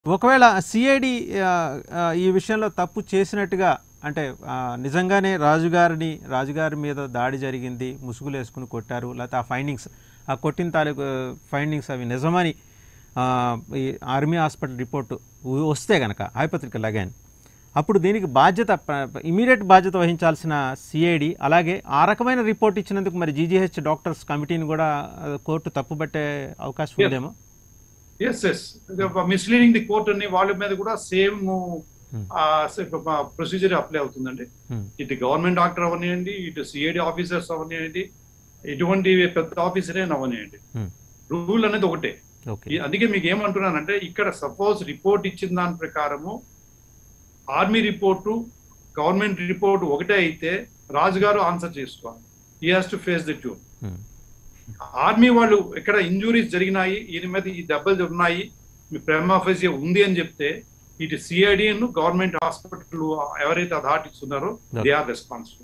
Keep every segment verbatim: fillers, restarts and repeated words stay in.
ఒకవేళ సిఐడి ఈ విషయంలో తప్పు చేసినట్టుగా అంటే నిజంగానే రాజుగారిని రాజుగారి మీద దాడి జరిగింది, ముసుగులు వేసుకుని కొట్టారు, లేకపోతే ఆ ఫైండింగ్స్ ఆ కొట్టిన తాలూకు ఫైండింగ్స్ అవి నిజమని ఈ ఆర్మీ హాస్పిటల్ రిపోర్టు వస్తే కనుక హైపోథెటికల్ అగైన్, అప్పుడు దీనికి బాధ్యత ఇమీడియట్ బాధ్యత వహించాల్సిన సిఐడి, అలాగే ఆ రకమైన రిపోర్ట్ ఇచ్చినందుకు మరి జీజీహెచ్ డాక్టర్స్ కమిటీని కూడా కోర్టు తప్పుపట్టే అవకాశం ఉందేమో. Yes yes misleading the court అని వాళ్ళ మీద కూడా సేమ్ ప్రొసీజర్ అప్లై అవుతుందండి. ఇటు గవర్నమెంట్ డాక్టర్ అవనియండి, ఇటు సిఐడి ఆఫీసర్స్ అవనియండి, ఎటువంటి పెద్ద ఆఫీసరే అవనియండి, రూల్ అనేది ఒకటే. అందుకే మీకు ఏమంటున్నానంటే, ఇక్కడ సపోజ్ రిపోర్ట్ ఇచ్చిన దాని ప్రకారము ఆర్మీ రిపోర్టు గవర్నమెంట్ రిపోర్టు ఒకటే అయితే రాజుగారు ఆన్సర్ చేసుకోవాలి. He has to face the truth. Army వాళ్ళు ఇక్కడ ఇంజురీస్ జరిగినాయి, ఈయన మీద ఈ దెబ్బలు ఉన్నాయి, మీ ప్రైమా ఫేసి ఉంది అని చెప్తే ఇటు సిఐడి గవర్నమెంట్ హాస్పిటల్ ఎవరైతే అథారిటీస్ ఉన్నారో they are responsible.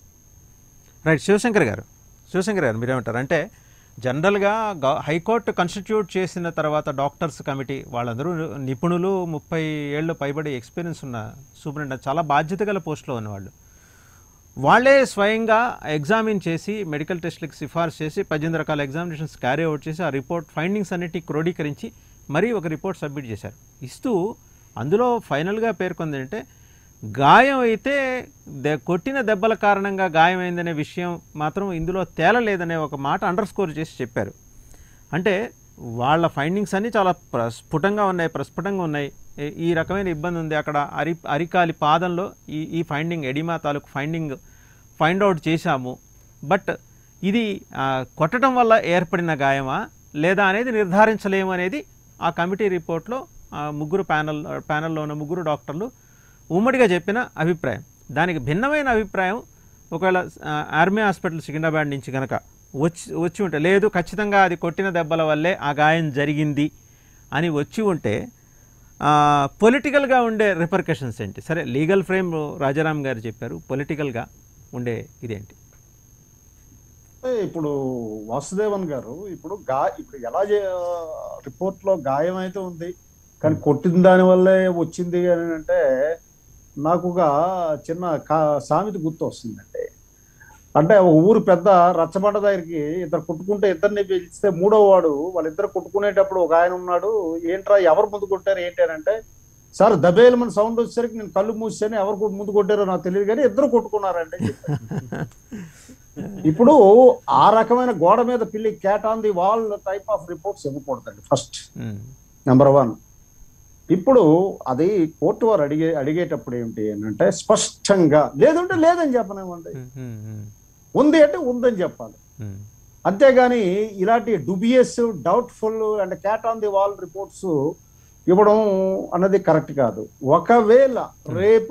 Right. Shivashankar garu Shivashankar గారు మీరేమంటారు అంటే, జనరల్గా హైకోర్టు కాన్స్టిట్యూట్ చేసిన తర్వాత డాక్టర్స్ కమిటీ వాళ్ళందరూ నిపుణులు, ముప్పై ఏళ్ళు పైబడి ఎక్స్పీరియన్స్ ఉన్న సూపరింటెండెంట్, చాలా బాధ్యత గల పోస్టులో ఉన్నవాళ్ళు, వాళ్ళే స్వయంగా ఎగ్జామిన్ చేసి మెడికల్ టెస్ట్లకు సిఫార్సు చేసి పద్దెనిమిది రకాల ఎగ్జామినేషన్స్ క్యారీ అవుట్ చేసి ఆ రిపోర్ట్ ఫైండింగ్స్ అన్నిటిని క్రోడీకరించి మరీ ఒక రిపోర్ట్ సబ్మిట్ చేశారు. ఇస్తూ అందులో ఫైనల్గా పేర్కొంది అంటే, గాయం అయితే కొట్టిన దెబ్బల కారణంగా గాయమైందనే విషయం మాత్రం ఇందులో తేలలేదనే ఒక మాట అండర్ స్కోర్ చేసి చెప్పారు. అంటే వాళ్ళ ఫైండింగ్స్ అన్నీ చాలా ప్రస్ఫుటంగా ఉన్నాయి, ప్రస్ఫుటంగా ఉన్నాయి. ఈ రకమైన ఇబ్బంది ఉంది అక్కడ, అరి అరికాలి పాదంలో ఈ ఈ ఫైండింగ్ ఎడిమా తాలూకు ఫైండింగ్ ఫైండ్ అవుట్ చేశాము, బట్ ఇది కొట్టడం వల్ల ఏర్పడిన గాయమా లేదా అనేది నిర్ధారించలేము అనేది ఆ కమిటీ రిపోర్ట్లో ముగ్గురు ప్యానల్ ప్యానల్లో ఉన్న ముగ్గురు డాక్టర్లు ఉమ్మడిగా చెప్పిన అభిప్రాయం. దానికి భిన్నమైన అభిప్రాయం ఒకవేళ ఆర్మీ హాస్పిటల్ సికింద్రాబాద్ నుంచి కనుక వచ్చి వచ్చి ఉంటే, లేదు ఖచ్చితంగా అది కొట్టిన దెబ్బల వల్లే ఆ గాయం జరిగింది అని వచ్చి ఉంటే పొలిటికల్గా ఉండే రిపర్కషన్స్ ఏంటి? సరే, లీగల్ ఫ్రేమ్ రాజారాం గారు చెప్పారు, పొలిటికల్గా ఉండే ఇదేంటి? ఇప్పుడు వాసుదేవన్ గారు ఇప్పుడు గా ఇప్పుడు ఎలా రిపోర్ట్లో గాయం అయితే ఉంది కానీ కొట్టిన దాని వల్లే వచ్చింది అని అంటే, నాకు ఒక చిన్న కా సామెత గుర్తు వస్తుందండి. అంటే ఒక ఊరు పెద్ద రచ్చబండ దగ్గరికి ఇద్దరు కొట్టుకుంటే ఇద్దరిని పిలిస్తే మూడో వాడు వాళ్ళిద్దరు కొట్టుకునేటప్పుడు ఒక ఆయన ఉన్నాడు, ఏంట్రా ఎవరు ముందు కొట్టారు ఏంటి అని అంటే, సార్ దబేలమని సౌండ్ వచ్చేసరికి నేను కళ్ళు మూసాను, ఎవరు ముందు కొట్టారో నాకు తెలియదు కానీ ఇద్దరు కొట్టుకున్నారండి. ఇప్పుడు ఆ రకమైన గోడ మీద పిల్లి cat on the wall type of reports ఇవ్వకూడదండి ఫస్ట్, నెంబర్ వన్. ఇప్పుడు అది కోర్టు వారు అడిగే అడిగేటప్పుడు ఏంటి అంటే, స్పష్టంగా లేదంటే లేదని చెప్పనేమండి, ఉంది అంటే ఉందని చెప్పాలి. అంతేగాని ఇలాంటి dubious, doubtful and cat on the wall reports ఇవ్వడం అన్నది కరెక్ట్ కాదు. ఒకవేళ రేపు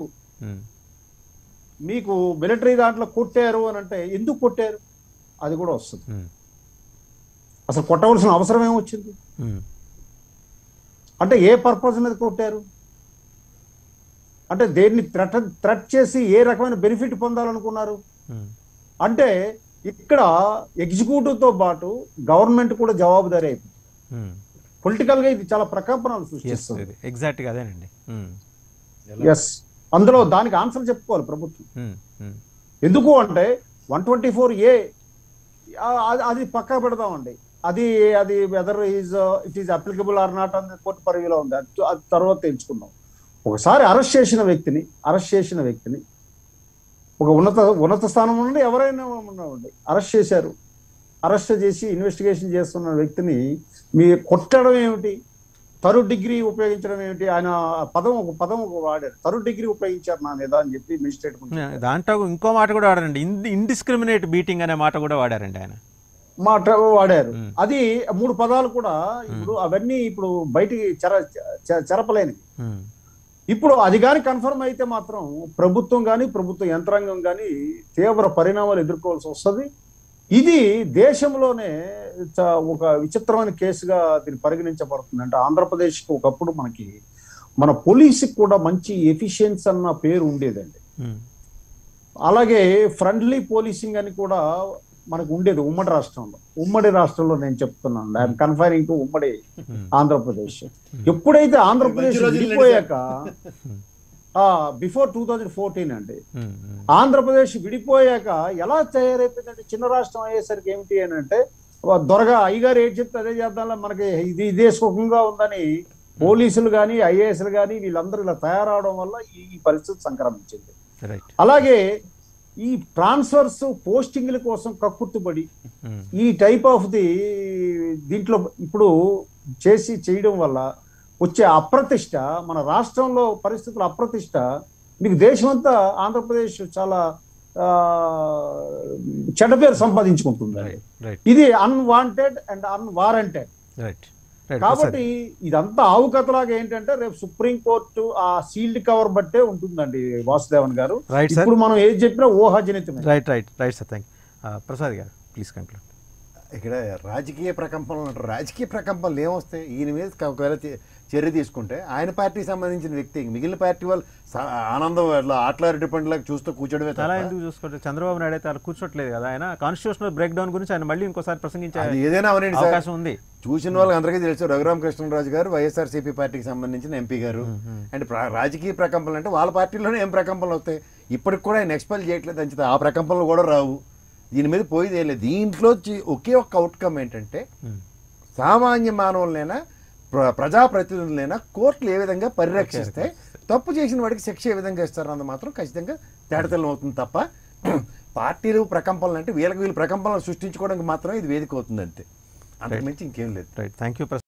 మీకు మిలిటరీ దాంట్లో కొట్టారు అని అంటే ఎందుకు కొట్టారు అది కూడా వస్తుంది. అసలు కొట్టవలసిన అవసరం ఏమొచ్చింది అంటే, ఏ పర్పస్ మీద కొట్టారు అంటే, దేన్ని థ్రెట్ థ్రెట్ చేసి ఏ రకమైన బెనిఫిట్ పొందాలనుకున్నారు అంటే, ఇక్కడ ఎగ్జిక్యూటివ్తో పాటు గవర్నమెంట్ కూడా జవాబుదారీ అయిపోయింది. పొలిటికల్ గా ఇది చాలా ప్రకంపనలు సృష్టిస్తుంది. ఎగ్జాక్ట్గా అదేనండి. ఎస్, అందులో దానికి ఆన్సర్ చెప్పుకోవాలి ప్రభుత్వం. ఎందుకు అంటే వన్ ట్వంటీ ఫోర్ ఏ అది పక్కా పెడదామండి, అది అది whether is it is applicable or not అని కోర్టు పరిధిలో ఉంది, అది అది తర్వాత తెలుసుకుందాం. ఒకసారి అరెస్ట్ చేసిన వ్యక్తిని అరెస్ట్ చేసిన వ్యక్తిని ఒక ఉన్నత ఉన్నత స్థానం నుండి ఎవరైనా ఉండి అరెస్ట్ చేశారు, అరెస్ట్ చేసి ఇన్వెస్టిగేషన్ చేస్తున్న వ్యక్తిని మీ కొట్టడం ఏమిటి, థర్డ్ డిగ్రీ ఉపయోగించడం ఏమిటి, ఆయన పదం ఒక పదం ఒక వాడారు, థర్డ్ డిగ్రీ ఉపయోగించారు నా మీద అని చెప్పి మినిస్ట్రేట్ దాంట్లో ఇంకో మాట కూడా వాడారండి, ఇండిస్క్రిమినేట్ బీటింగ్ అనే మాట కూడా వాడారండి, ఆయన మాట వాడారు. అది మూడు పదాలు కూడా ఇప్పుడు అవన్నీ ఇప్పుడు బయటికి చెర చెరపలేనివి. ఇప్పుడు అది కానీ కన్ఫర్మ్ అయితే మాత్రం ప్రభుత్వం కానీ ప్రభుత్వ యంత్రాంగం కానీ తీవ్ర పరిణామాలు ఎదుర్కోవాల్సి వస్తుంది. ఇది దేశంలోనే ఒక విచిత్రమైన కేసుగా దీన్ని పరిగణించబడుతుంది. అంటే ఆంధ్రప్రదేశ్కి ఒకప్పుడు మనకి మన పోలీసుకి కూడా మంచి ఎఫిషియన్సీ అన్న పేరు ఉండేదండి. అలాగే ఫ్రెండ్లీ పోలీసింగ్ అని కూడా మనకు ఉండేది ఉమ్మడి రాష్ట్రంలో. ఉమ్మడి రాష్ట్రంలో నేను చెప్తున్నాను, ఐఎమ్ కన్ఫైనింగ్ టు ఉమ్మడి ఆంధ్రప్రదేశ్. ఎప్పుడైతే ఆంధ్రప్రదేశ్ విడిపోయాక బిఫోర్ టూ థౌజండ్ ఫోర్టీన్ అండి, ఆంధ్రప్రదేశ్ విడిపోయాక ఎలా తయారైపోయిందంటే చిన్న రాష్ట్రం అయ్యేసరికి ఏమిటి అని అంటే దొరగా అయ్యగారు ఏం చెప్తే అదే చేద్దాం, మనకి ఇది ఇదే సుఖంగా ఉందని పోలీసులు కానీ ఐఏఎస్లు కానీ వీళ్ళందరూ ఇలా తయారవడం వల్ల ఈ పరిస్థితి సంక్రమించింది. అలాగే ఈ ట్రాన్స్ఫర్స్ పోస్టింగ్ల కోసం కక్కుర్తుపడి ఈ టైప్ ఆఫ్ ది దీంట్లో ఇప్పుడు చేసి చేయడం వల్ల వచ్చే అప్రతిష్ట, మన రాష్ట్రంలో పరిస్థితుల అప్రతిష్ట మీకు దేశమంతా ఆంధ్రప్రదేశ్ చాలా చెడ్డ పేరు సంపాదించుకుంటుంది. ఇది అన్వాంటెడ్ అండ్ అన్వారంటెడ్. కాబట్టి ఇదంతా ఆవుకథలాగా ఏంటంటే రేపు సుప్రీం కోర్టు ఆ సీల్డ్ కవర్ బట్టే ఉంటుందండి వాసుదేవన్ గారు. ఇప్పుడు మనం ఏది చెప్పినా ఊహాజనితమే. Right right right sir, thank you. Prasad garu please conclude. ఇక్కడ రాజకీయ ప్రకంపనలు అంటారు. రాజకీయ ప్రకంపనలు ఏమొస్తాయి? ఈయన మీద ఒకవేళ చర్య తీసుకుంటే ఆయన పార్టీకి సంబంధించిన వ్యక్తి మిగిలిన పార్టీ వాళ్ళు ఆనందం అట్లా ఆటలారెడ్డి పండుగ చూస్తూ కూర్చోడమే. అలా ఎందుకు చూసుకుంటే చంద్రబాబు నాయుడు అయితే అలా కూర్చోట్లేదు కదా, ఆయన కాన్స్టిట్యూషనల్ బ్రేక్ డౌన్ గురించి ఆయన మళ్ళీ ఇంకోసారి ప్రసంగించే ఏదైనా అవనండి అవకాశం ఉంది. చూసిన వాళ్ళకి అందరికీ తెలుసు రఘురామకృష్ణరాజు గారు వైఎస్ఆర్సీపీ పార్టీకి సంబంధించిన ఎంపీ గారు. అండ్ రాజకీయ ప్రకంపనలు అంటే వాళ్ళ పార్టీలోనే ఏం ప్రకంపనలు అవుతాయి. ఇప్పటికి కూడా ఆయన ఎక్స్పెల్ చేయట్లేదు అంచితే ఆ ప్రకంపనలు కూడా రావు. దీని మీద పోయేది ఏం లేదు. దీంట్లో ఒకే ఒక్క అవుట్కమ్ ఏంటంటే సామాన్య మానవులనైనా ప్రజాప్రతినిధులైనా కోర్టులు ఏ విధంగా పరిరక్షిస్తే తప్పు చేసిన వాడికి శిక్ష ఏ విధంగా ఇస్తారన్నది మాత్రం ఖచ్చితంగా తేటతెల్లం అవుతుంది తప్ప పార్టీలు ప్రకంపనలు అంటే వీళ్ళకి వీళ్ళు ప్రకంపనలు సృష్టించుకోవడానికి మాత్రమే ఇది వేదిక అవుతుంది అంతే, అంతకుమించి ఇంకేం లేదు. Right, thank you.